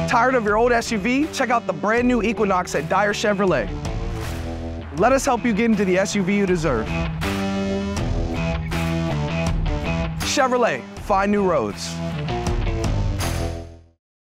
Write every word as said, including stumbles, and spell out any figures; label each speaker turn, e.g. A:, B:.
A: Tired of your old S U V? Check out the brand new Equinox at Dyer Chevrolet. Let us help you get into the S U V you deserve. Chevrolet, find new roads.